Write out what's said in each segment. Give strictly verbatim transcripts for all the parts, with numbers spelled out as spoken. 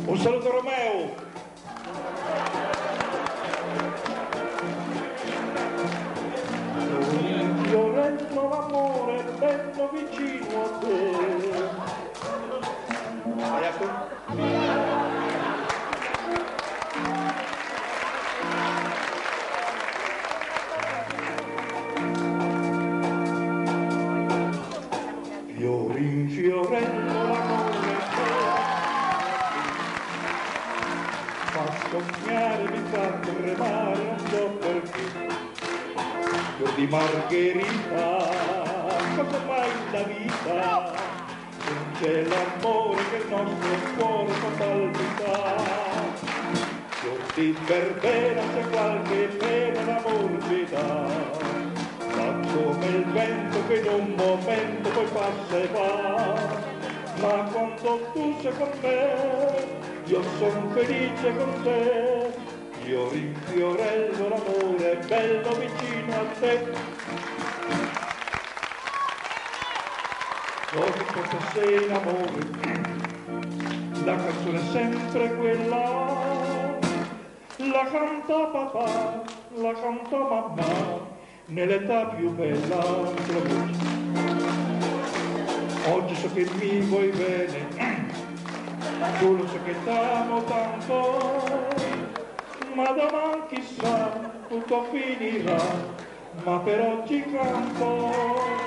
Un saluto a Romeo. Fiorello l'amore bello vicino a te. Vai a Fiori, fiorello l'amore fa sognare, mi fa tremare, non so perché. Fior di margherita, cosa mai la vita? Se non c'è l'amore che il nostro cuore fa palpitare. Fior di verbena, c'è qualche pena l'amor ci dà. Ma come il vento che in un momento poi passa e va. Ma quando tu sei con me, io sono felice con te. Io rinfiorello l'amore bello vicino a te. Oggi cosa sei in amore, la canzone è sempre quella. La canta papà, la canta mamma, nell'età più bella. Oggi so che mi vuoi bene, tu lo so che t'amo tanto. Ma domani chissà, tutto finirà, ma per oggi canto.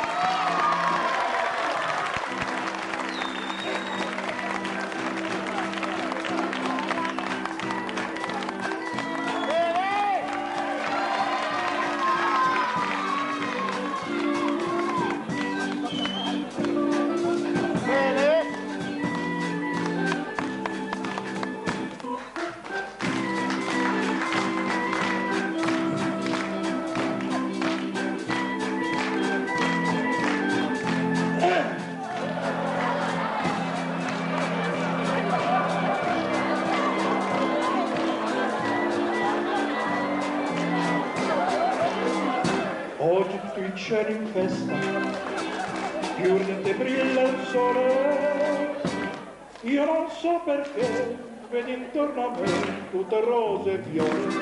Oggi tutto il cielo in festa, più ardente brilla il sole. Io non so perché, vedi intorno a me tutte rose e viole.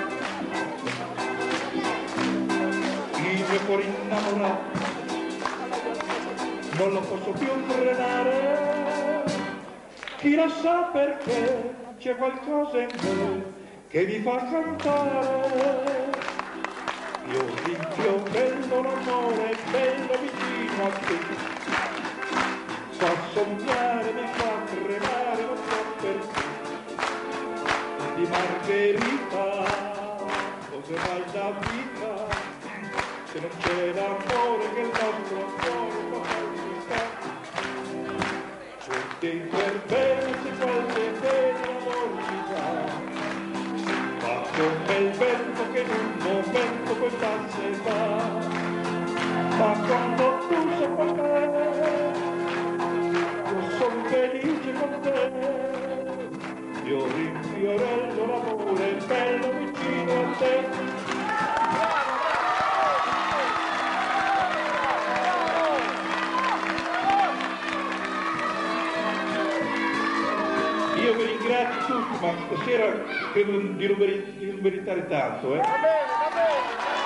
Il mio cuore innamorato non lo posso più frenare. Chi lo sa perché c'è qualcosa in me che mi fa cantare. Io rinfiorello l'amore bello vicino a te. Fa sognare, mi fa tremare, non so perché. Di margherita, dove vai la vita? Se non c'è l'amore che il nostro cuore fa palpitare. Perché per bene se qualche bene l'amore ci dà. Ma come il vento che in un momento poi passa e va. Ma quando tu sei con me, io sono felice con te. Io rinfiorello l'amore bello vicino a te. Io vi ringrazio tutti, ma stasera credo di non meritare tanto, eh? Va bene, va bene.